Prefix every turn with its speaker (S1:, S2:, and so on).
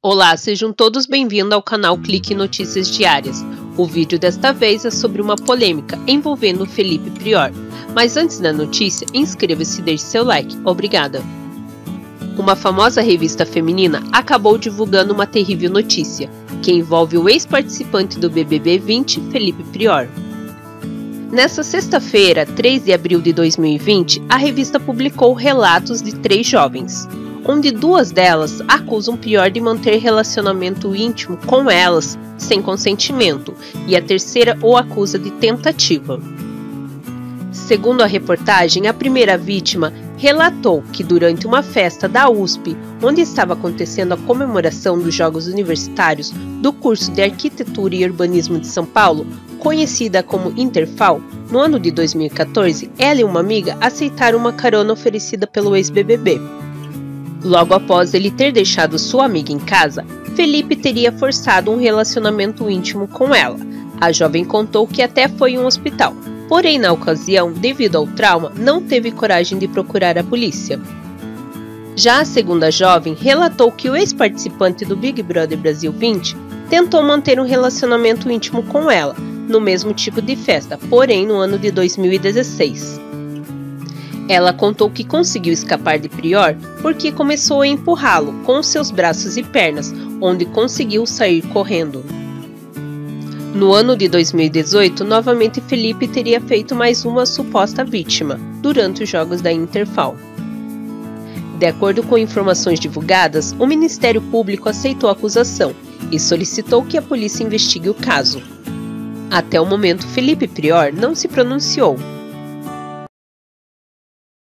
S1: Olá, sejam todos bem-vindos ao canal Clique Notícias Diárias. O vídeo desta vez é sobre uma polêmica envolvendo Felipe Prior. Mas antes da notícia, inscreva-se e deixe seu like. Obrigada! Uma famosa revista feminina acabou divulgando uma terrível notícia, que envolve o ex-participante do BBB 20, Felipe Prior. Nessa sexta-feira, 3 de abril de 2020, a revista publicou relatos de 3 jovens, onde 2 delas acusam Prior de manter relacionamento íntimo com elas sem consentimento, e a terceira o acusa de tentativa. Segundo a reportagem, a primeira vítima relatou que durante uma festa da USP, onde estava acontecendo a comemoração dos Jogos Universitários do curso de Arquitetura e Urbanismo de São Paulo, conhecida como Interfal, no ano de 2014, ela e uma amiga aceitaram uma carona oferecida pelo ex-BBB. Logo após ele ter deixado sua amiga em casa, Felipe teria forçado um relacionamento íntimo com ela. A jovem contou que até foi em um hospital, porém na ocasião, devido ao trauma, não teve coragem de procurar a polícia. Já a segunda jovem relatou que o ex-participante do Big Brother Brasil 20 tentou manter um relacionamento íntimo com ela, no mesmo tipo de festa, porém no ano de 2016. Ela contou que conseguiu escapar de Prior porque começou a empurrá-lo com seus braços e pernas, onde conseguiu sair correndo. No ano de 2018, novamente Felipe teria feito mais uma suposta vítima, durante os jogos da Interfal. De acordo com informações divulgadas, o Ministério Público aceitou a acusação e solicitou que a polícia investigue o caso. Até o momento, Felipe Prior não se pronunciou,